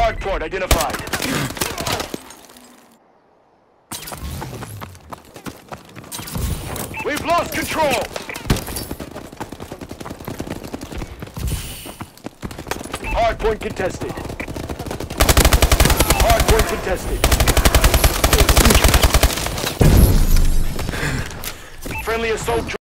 Hardpoint identified. We've lost control. Hardpoint contested. Hardpoint contested. Friendly assault.